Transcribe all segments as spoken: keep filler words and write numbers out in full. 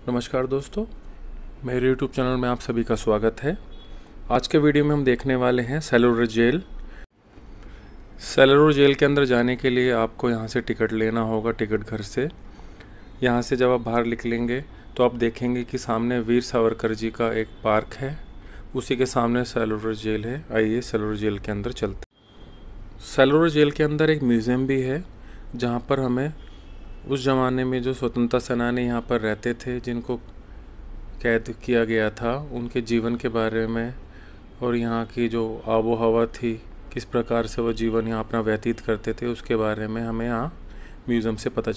नमस्कार दोस्तों, मेरे यूट्यूब चैनल में आप सभी का स्वागत है। आज के वीडियो में हम देखने वाले हैं सेलुलर जेल। सेलुलर जेल के अंदर जाने के लिए आपको यहाँ से टिकट लेना होगा, टिकट घर से। यहाँ से जब आप बाहर निकलेंगे तो आप देखेंगे कि सामने वीर सावरकर जी का एक पार्क है, उसी के सामने सेलुलर जेल है। आइए सेलुलर जेल के अंदर चलते। सेलुलर जेल के अंदर एक म्यूज़ियम भी है, जहाँ पर हमें उस ज़माने में जो स्वतंत्रता सेनानी यहाँ पर रहते थे, जिनको कैद किया गया था, उनके जीवन के बारे में और यहाँ की जो आबो हवा थी, किस प्रकार से वो जीवन यहाँ अपना व्यतीत करते थे, उसके बारे में हमें यहाँ म्यूज़ियम से पता चला।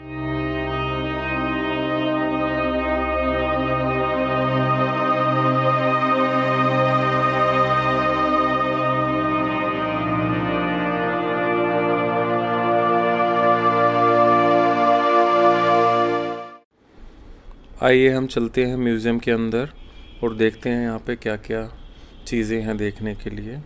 आइए हम चलते हैं म्यूज़ियम के अंदर और देखते हैं यहाँ पे क्या क्या चीज़ें हैं देखने के लिए।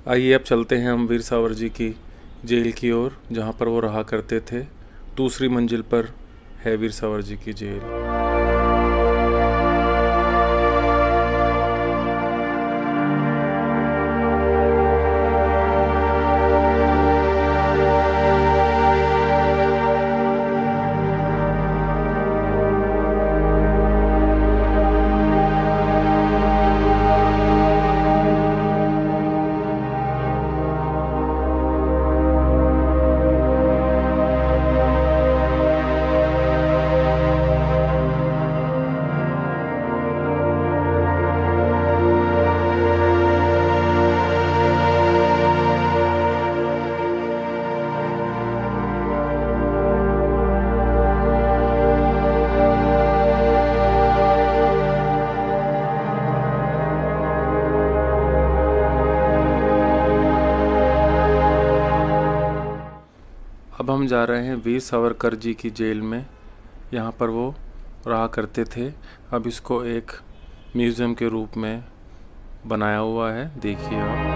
आइए अब चलते हैं हम वीर सावर जी की जेल की ओर, जहाँ पर वो रहा करते थे। दूसरी मंजिल पर है वीर सावर जी की जेल। अब हम जा रहे हैं वीर सावरकर जी की जेल में। यहाँ पर वो रहा करते थे। अब इसको एक म्यूज़ियम के रूप में बनाया हुआ है, देखिए आप।